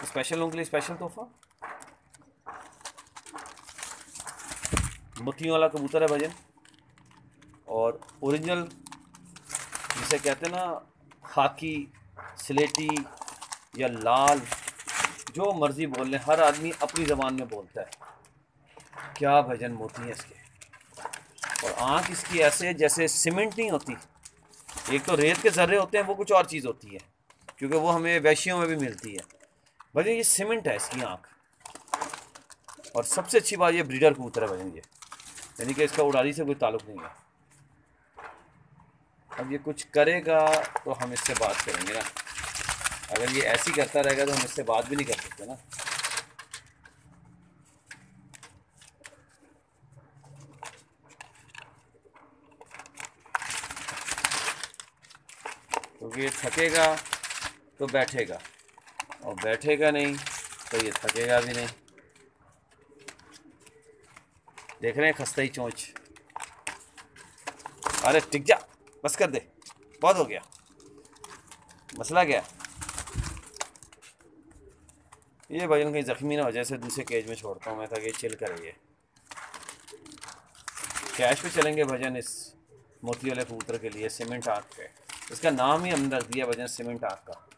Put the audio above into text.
Special लोगों के लिए स्पेशल तोहफा, मोतियों वाला कबूतर है भजन, और ओरिजिनल जिसे कहते हैं ना खाकी, स्लेटी या लाल, जो मर्जी बोल लें, हर आदमी अपनी ज़बान में बोलता है। क्या भजन मोती है इसके, और आँख इसकी ऐसे जैसे सीमेंट नहीं होती। एक तो रेत के ज़र्रे होते हैं, वो कुछ और चीज़ होती है, क्योंकि वो हमें वैश्यों में भी मिलती है। भजन ये सीमेंट है इसकी आँख। और सबसे अच्छी बात, ये ब्रीडर कबूतर है भजन ये, यानी कि इसका उड़ारी से कोई ताल्लुक नहीं है। अब ये कुछ करेगा तो हम इससे बात करेंगे ना, अगर ये ऐसी करता रहेगा तो हम इससे बात भी नहीं कर सकते ना। क्योंकि ये थकेगा तो बैठेगा, और बैठेगा नहीं तो ये थकेगा भी नहीं। देख रहे हैं खस्ता ही चोंच। अरे टिक जा, बस कर दे, बहुत हो गया। मसला क्या है? ये भजन कहीं जख्मी ना हो जाए, जैसे दूसरे केज में छोड़ता हूँ मैं ताकि चिल करे। ये कैश पे चलेंगे भजन इस मोती वाले कबूतर के लिए, सीमेंट आँख पे। इसका नाम ही हमने रख दिया भजन सीमेंट आँख का।